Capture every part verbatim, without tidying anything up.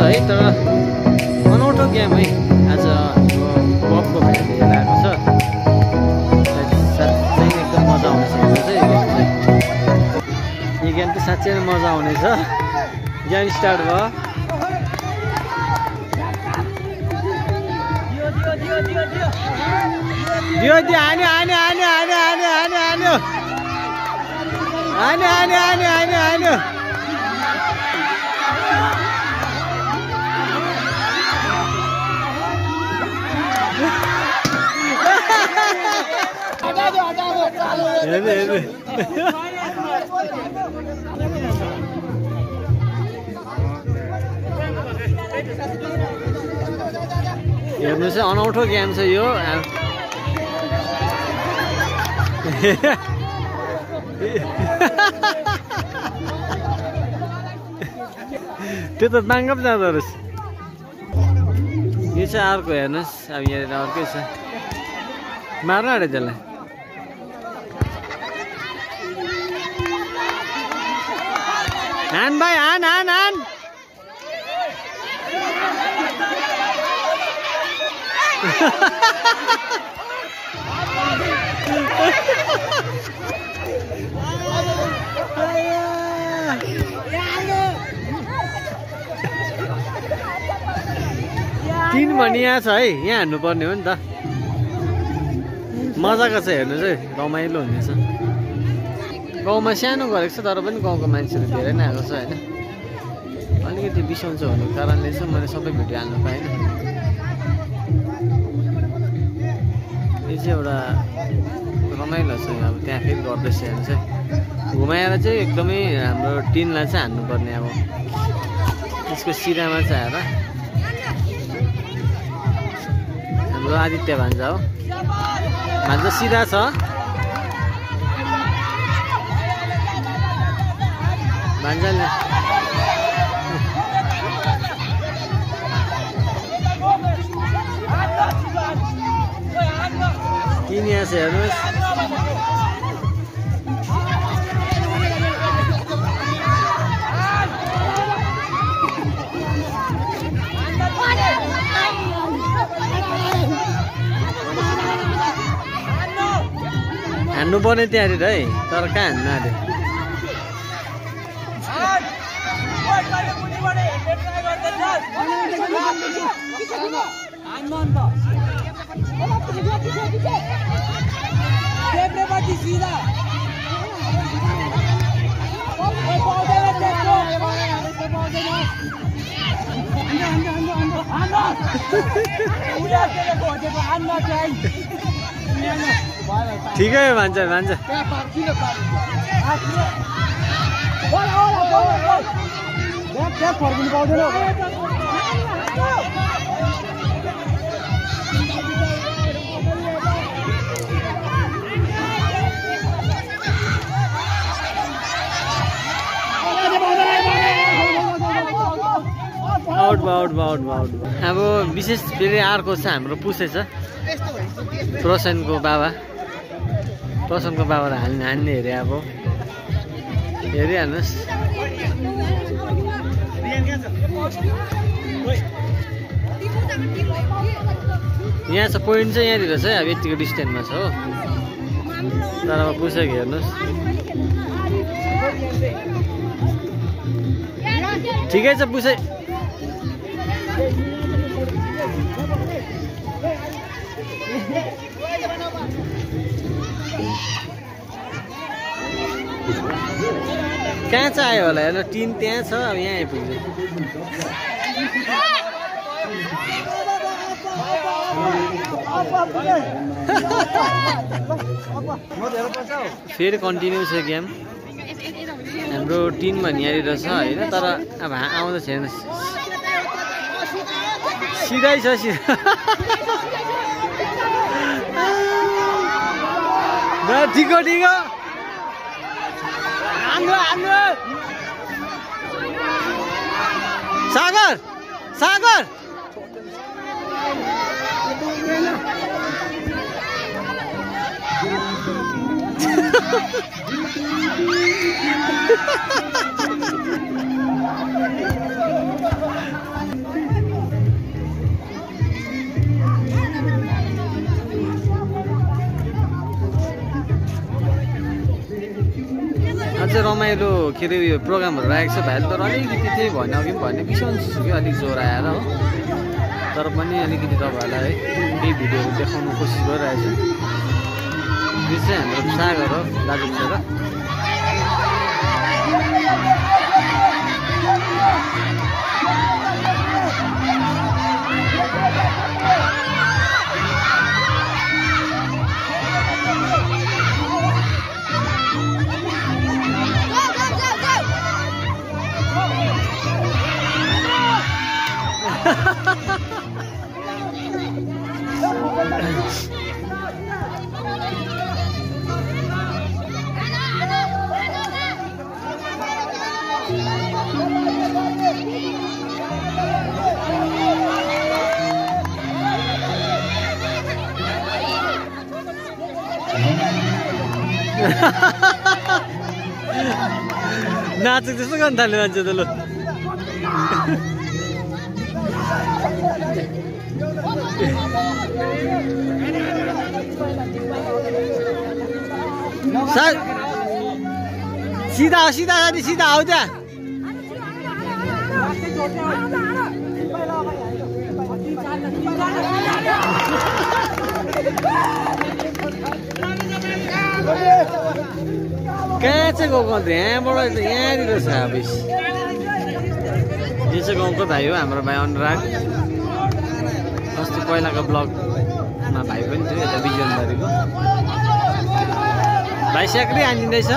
है तर अनौठो गेम है आज कपको भ्याली लगाएको छ साँच्चै एकदम मजा आउँछ यो चाहिँ यो गेम चाहिँ साँच्चै नै मजा आउनेछ गेम स्टार्ट भयो दियो दियो हान्यो हान्यो हान्यो हान्यो हान्यो हान्यो हान्यो हान्यो हान्यो हान्यो हान्यो हान्यो हेर्नु हेर्नु हेर्नु चाहिँ अनौठो गेम छ यो त्यो त बाङ्गा पो जाँदो रहेछ यो चाहिँ अर्को हेर्नुहोस् अब यहाँनिर अर्कै छ मार्नु अरे त्यसलाई हान भाइ हान हान हान तीन भनी यहाँ छ है यहाँ हान्नु पर्ने हो नि त मजाको छ हेर्नु चाहिँ रमाइलो हुनेछ गाउँमा सानो गरेको छ तर पनि गाउँको मान्छेहरू धेरै नै आएको छ होइन अलिकति बिसन्चो हुनुको कारणले चाहिँ मैले सबै भिडियो हाल्नु पाएन यो चाहिँ एउटा रमाइलो छ अब त्यहाँ फेरि गर्दैछ हेर्नु चाहिँ घुमाएर चाहिँ एकदमै हाम्रो टिनलाई चाहिँ हान्नुपर्ने अब त्यसको सिरामा चाहिँ आएर हाम्रो आदित्य भान्जा हो भान्जा सिधा छ भान्जाले किन यहाँ छ हेर्नुहोस् हान्नु पर्ने त्यहाँनिर है तर कहाँ हान्नु अरे ठिकै हो भन्छ भन्छ आउट भयो आउट भयो आउट भयो आउट भयो अब विशेष फेरि अर्को छ हाम्रो पुसेछ प्रसनको बाबा प्रसनको बाबालाई हाल्ने हान्ने हेरे अब हेरिहाल्नुहोस् यहाँ छ पोइन्ट चाहिँ यहाँनिर छ अब यतिको डिस्टेन्समा छ हो तर अब पुसेको हेर्नुहोस् ठिकै छ पुसे कहाँ चाहिँ आयो होला हेर्नु टिन त्यहाँ छ अब यहाँ आइपुग्यो फेरि कन्टिन्यू छ गेम हाम्रो टिन भन्ने यहाँनिर छ होइन तर अब आउँदा छैन सिधै छ सिधा ठिक हो ठिक हो सागर सागर अझै रमाइलो के अरे उयो प्रोग्रामहरू राखेको छ भाइले तर अलिकति त्यही भएन अघि पनि भने बिसन्छु कि अलिक जोर आएर हो तर पनि अलिकति तपाईँहरूलाई है केही भिडियोहरू देखाउनु कोसिस गरिरहेको छु यो चाहिँ हाम्रो सागर हो दाजु छोरा नाचेको जस्तो गर्न थाल्यो मान्छे त ल सीधा सीधा गाडी सीधा आऊ त्यहाँ कहाँ चाहिँ गएको अन्त यहाँबाट यहाँनिर छ अब यो चाहिँ गाउँको भाइ हो हाम्रो भाइ अनुराग अस्ति पहिलाको ब्लगमा भाइ पनि थियो यता बिजनबारीको भाइ स्याक्री हानिँदैछ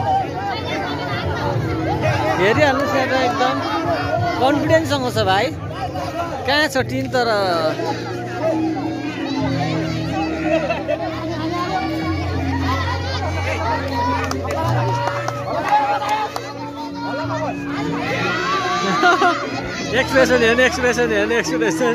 हेरिहाल्नुहोस् यता एकदम कन्फिडेन्ससँग छ भाइ कहाँ छ टिम तर एक्सप्रेसन हेर्नु एक्सप्रेसन हेर्नु expression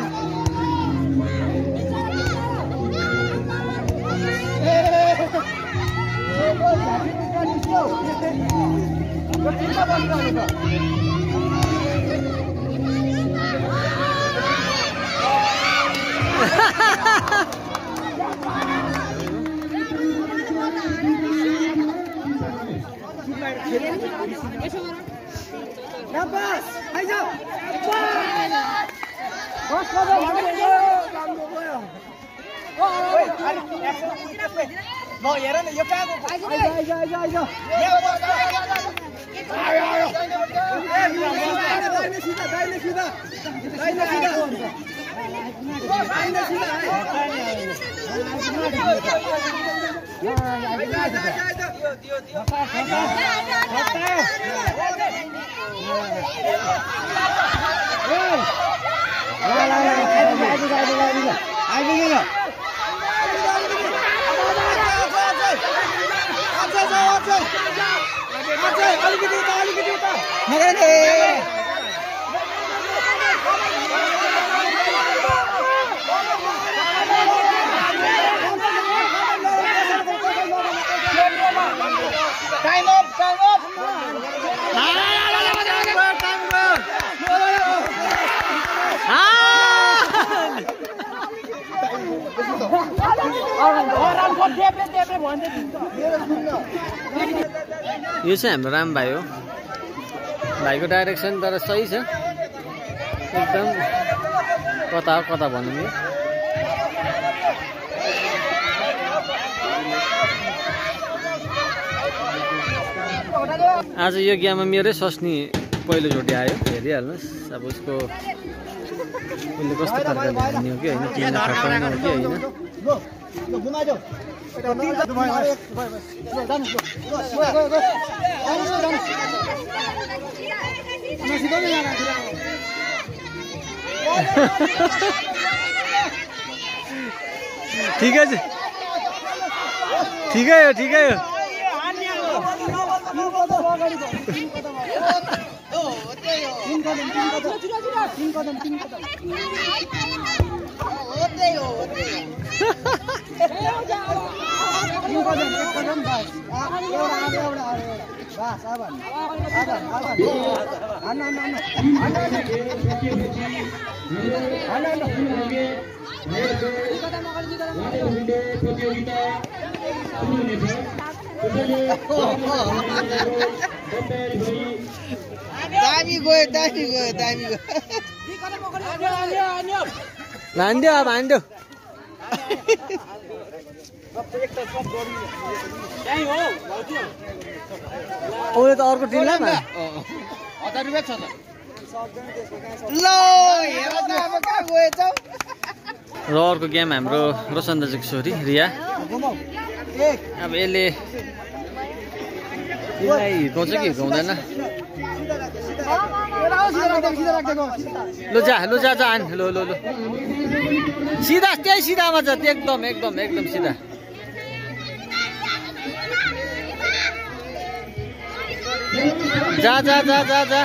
Nafas, ayo. Bos, bos, bos. Oi, mau heran yo ka ko. Ayo, ayo, ayo, ayo. Ayo, ayo. Dai sida, dai sida. Dai sida. Bos, dai sida. Time up, time up. यो चाहिँ हाम्रो राम भाइ हो भाइको direction तर सही छ एकदम कता हो कता भनौँ यो आज यज्ञमा मेरै सस्नी पहिलोचोटि आयो हेरिहाल्नुहोस् अब उसको उसले कस्तो प्रकारले हान्यो कि होइन टिममा खटाउनु हो कि होइन ठिकै छ ठिकै हो ठिकै हो दामी गयो दामी गयो दामी गयो हान्दियो अब हान्दियो ओले त अर्को टिमलाई ल हेर त अब कहाँ गएछ र अर्को गेम हाम्रो रोशन दाजुको छोरी रिया अब यसले यसलाई हिर्काउँछ कि हिर्काउँदैन लु जा लु जा जा हान लु लु लु सिधा त्यही सिधामा छ एकदम एकदम एकदम सिधा जा जा जा जा जा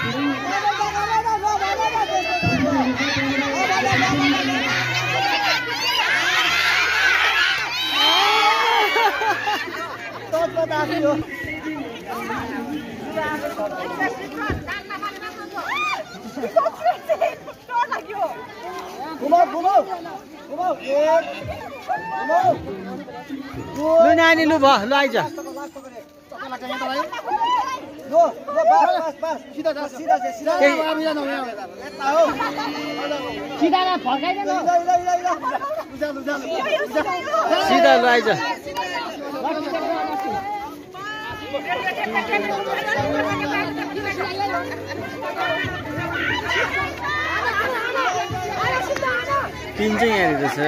लु नानी लु भयो लु आइज सिधा लु आइज पिन चाहिँ यहाँनिर छ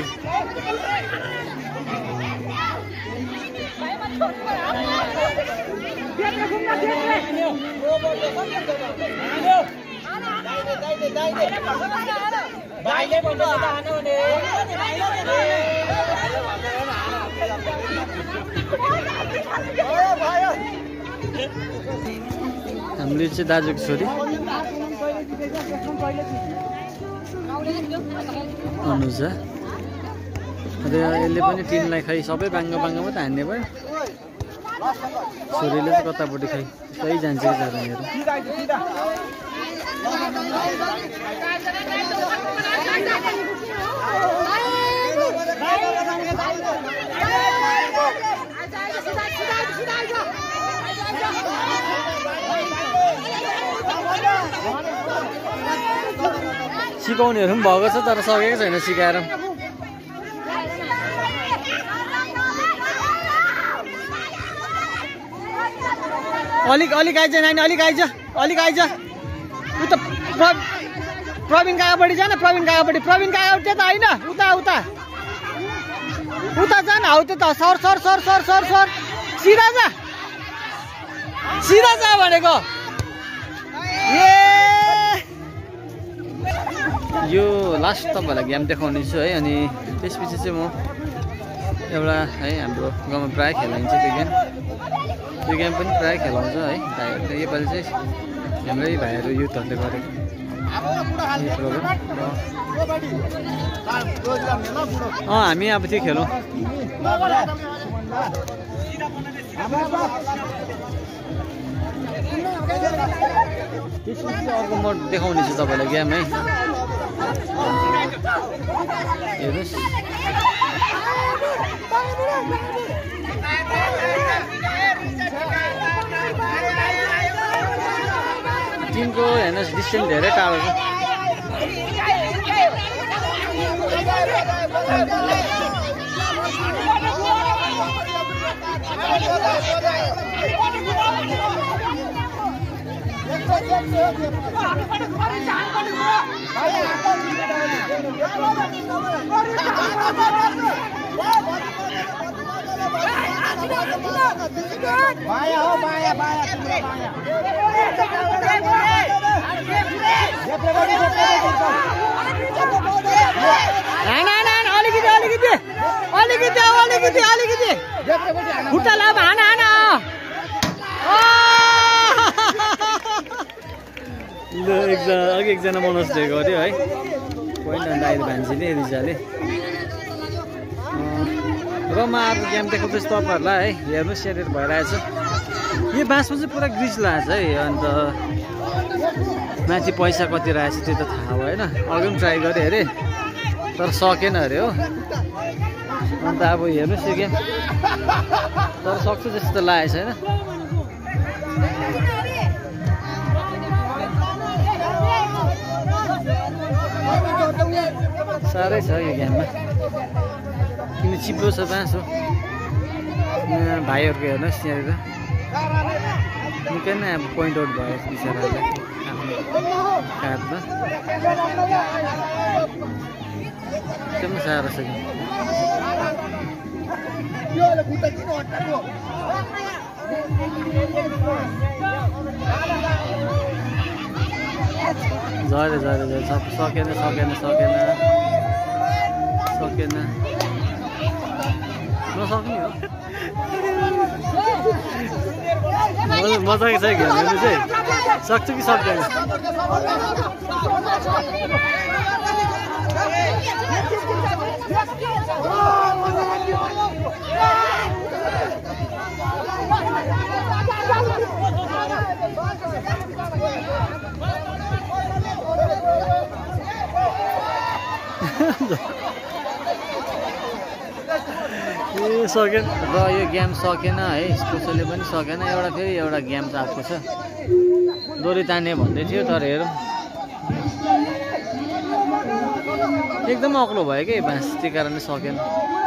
हामीले चाहिँ दाजुको छोरी अनुजा र यसले पनि टिमलाई खै सबै बाङ्गो बाङ्गोमा त हान्ने भयो छोरीले चाहिँ कतापट्टि खै त्यही जान्छ कि जाँदैन हेरौँ सिकाउनेहरू पनि भएको छ तर सकेको छैन सिकाएर अलिक अलिक आइज नानी अलिक आइज अलिक आइज उता प्रवीण काकापट्टि जान प्रवीण काकापट्टि प्रवीण काकापट्टि त होइन उता उता उता जान हौ त्यो त sir sir sir sir sir sir सिधा जा सिधा जा भनेको ए यो लास्ट तपाईँहरूलाई गेम देखाउने छु है अनि त्यसपछि चाहिँ म एउटा है हाम्रो गाउँमा प्रायः खेलाइन्छ त्यो गेम त्यो गेम पनि प्रायः खेलाउँछ है भाइहरूले योपालि चाहिँ हाम्रै भाइहरू युथहरूले गरेको अँ हामी अब त्यो खेलौँ त्यसपछि अर्को म देखाउने छु तपाईँलाई गेम है हेर्नुहोस् टिमको हेर्नुहोस् डिस्टेन्स धेरै टाढो छ बाया हो बाया बाया अलिकति अलिकति अलिकति अलिकति अलिकति खुट्टा लाभ हान हान ल एकजना अघि एकजना मनोजले गर्यो है पोइन्ट अन्त अहिले भान्जीले रिजाले र म अब गेम देखाउँदैछु तपाईँहरूलाई है हेर्नुहोस् सेयर भइरहेछ यो बाँसमा चाहिँ पुरा ग्रिज लाग्छ है अन्त माथि पैसा कति रहेछ त्यो त थाहा भएन अघि पनि ट्राई गरेँ अरे तर सकेन अरे हो अन्त अब हेर्नुहोस् यो गेम तर सक्छु जस्तो लागेको छैन। साह्रै छ यो गेममा किन चिप्लो छ बाँसो। यहाँ भाइहरूको हेर्नुहोस् यहाँनिर निकै नै अब पोइन्ट आउट भयो बिचराहरूले आफ्नो कार्डमा। एकदमै साह्रो छ गेम। झरे झरे झरे सकेन सकेन सकेन सकेन नसक्ने हो। मजाको छ खेल्नु चाहिँ सक्छु कि सक्दैन। ए सकेन र यो गेम सकेन है कसैले पनि सकेन। एउटा फेरि एउटा गेम त आएको छ डोरी तान्ने भन्दै थियो तर हेरौँ एकदम अग्लो भयो कि बाँस त्यही कारणले सकेन।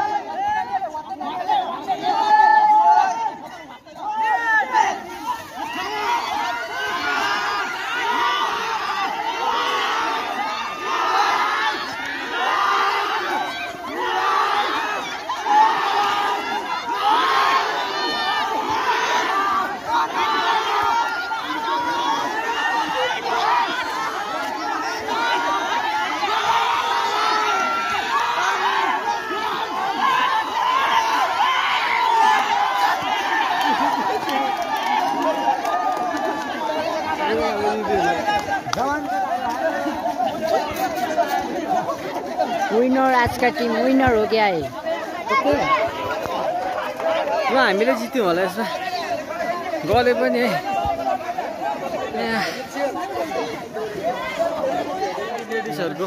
विनर आज का टीम विनर हो गया है। ओके ल हामीले जित्यौँ होला यसमा गले पनि है। लेडिजहरूको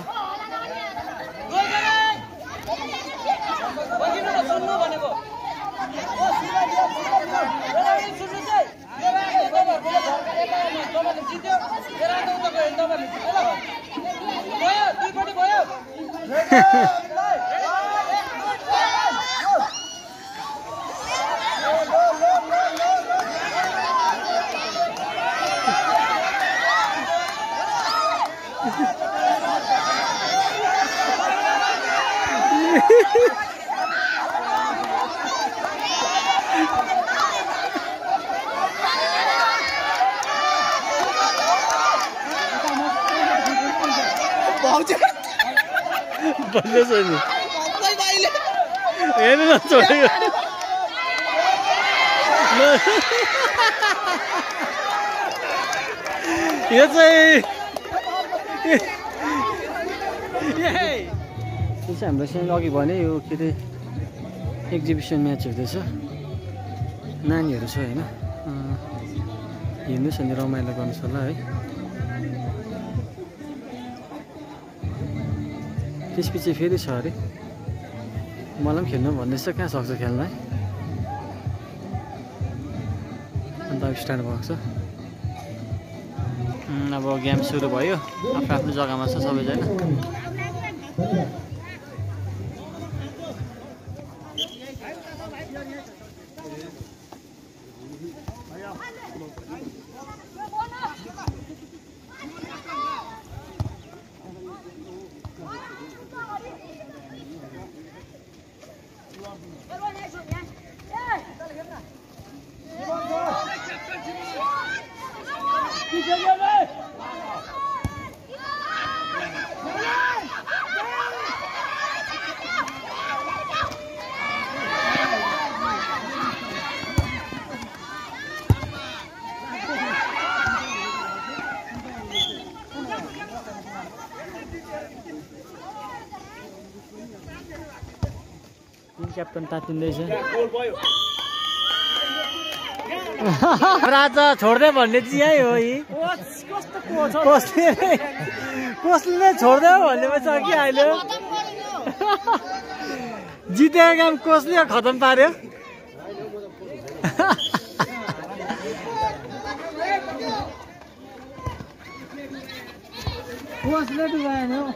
बल्ल छ नि हेर्नु न छोडेको यो चाहिँ हाम्रो चाहिँ अघि भने यो के अरे एक्जिबिसन म्याच हुँदैछ नानीहरू छ होइन हेर्नुहोस् अनि रमाइलो गर्नुहोस् होला है। त्यसपछि फेरि छ अरे मलाई पनि खेल्नु भन्दैछ कहाँ सक्छ खेल्न है। अन्त अब स्टार्ट भएको छ अब गेम सुरु भयो आफ्नो आफ्नो जग्गामा छ सबैजना। क्याप्टन तातिँदैछ राजा छोड्दै भन्ने चाहिँ यही हो यी कसले कसले छोड्दै भन्ने पो छ कि अहिले जितेको काम कोचले खतम पार्यो कोचले डुबाएन हौ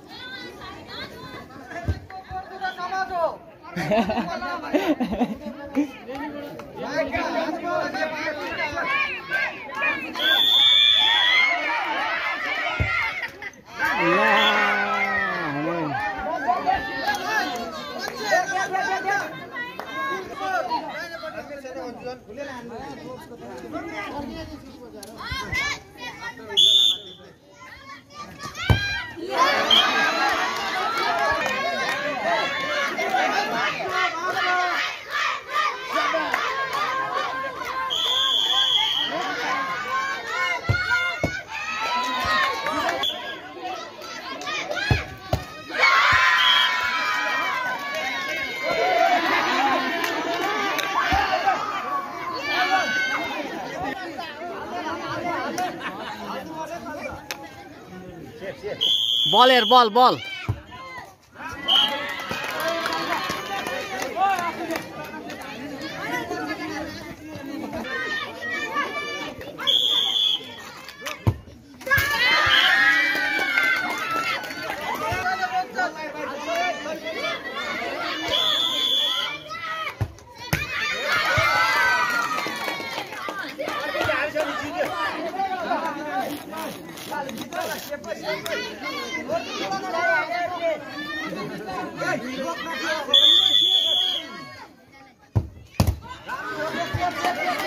बल हेर बल बल Hey!